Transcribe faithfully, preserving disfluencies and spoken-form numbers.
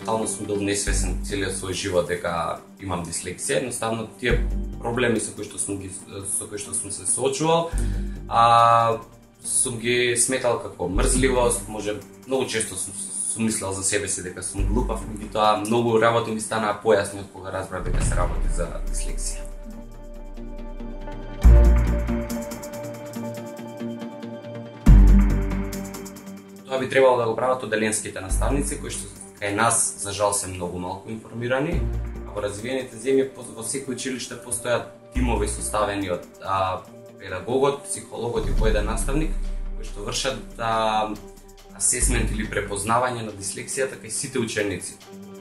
тотално сум бил несвесен целиот свој живот дека имам дислексија. Едноставно тие проблеми со кои што сум ги со кои што сум се соочувал, а сум ги сметал како мрзливост, може многу често сум, сум мислел за себе си дека сум глупав, меѓутоа многу работи ми станаа појасни од кога разбрав дека се работи за дислексија. Тоа би требало да го прават оделенските наставници, кои што кај нас за жал се многу малку информирани. Во развиените земји во секој училиште постојат тимови составени од а, педагогот, психологот и по еден наставник, кои што вршат а, асесмент или препознавање на дислексијата кај сите ученици.